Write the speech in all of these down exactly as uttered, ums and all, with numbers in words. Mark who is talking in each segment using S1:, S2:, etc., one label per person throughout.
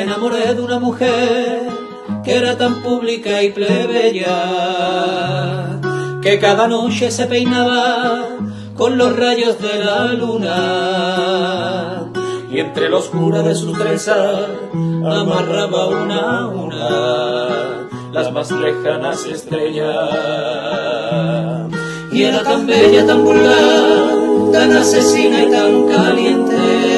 S1: enamoré de una mujer que era tan pública y plebeya, que cada noche se peinaba con los rayos de la luna, y entre la oscura de sus trenzas amarraba una a una las más lejanas estrellas. Y era tan bella, tan vulgar, tan asesina y tan caliente,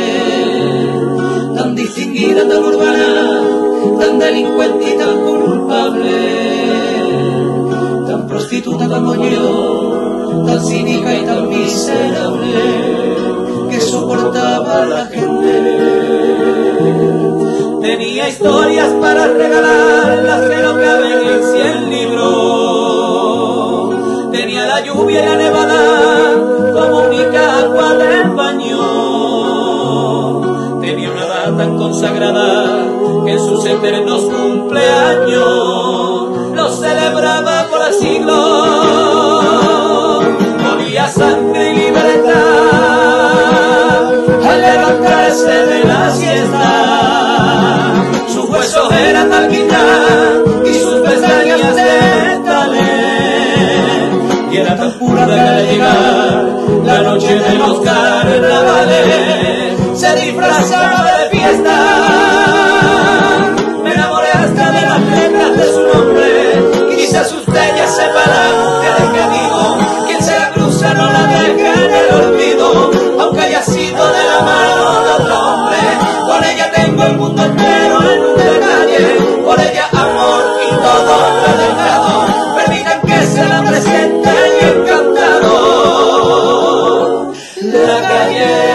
S1: tan distinguida, tan urbana, tan delincuente y tan culpable, tan prostituta como yo, tan cínica y tan miserable, que soportaba a la gente. Tenía historias para regalar, las que no caben en cien libros. Tenía la lluvia y la nevada como única agua del baño. Tenía una edad tan consagrada que en sus eternos cumpleaños los celebraba por siglos. Movía sangre y libertad al levantarse de la siesta. Sus huesos eran de alquitrán y sus pestañas de talén. Y era tan pura de al llegar la noche de los carnavales, se disfrazaba de fiesta. Me enamoré hasta de las letras de su nombre, quise asustar y separar mujeres que digo, quien se la cruza no la deja en el olvido, aunque haya sido de la mano de otro hombre. Con ella tengo el mundo entero en un detalle, por ella amor y todo lo dejado. Permitan que se la presente y encantado. La calle